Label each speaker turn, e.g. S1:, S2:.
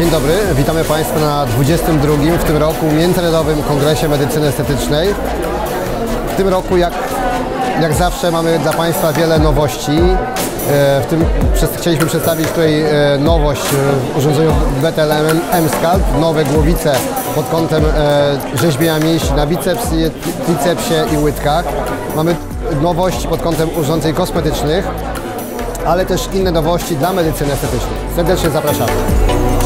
S1: Dzień dobry, witamy Państwa na 22. w tym roku Międzynarodowym Kongresie Medycyny Estetycznej. W tym roku, jak zawsze, mamy dla Państwa wiele nowości. Chcieliśmy przedstawić tutaj nowość w urządzeniu BTL M-Sculpt, nowe głowice pod kątem rzeźbienia mięśni na bicepsie, tricepsie i łydkach. Mamy nowości pod kątem urządzeń kosmetycznych, ale też inne nowości dla medycyny estetycznej. Serdecznie zapraszamy.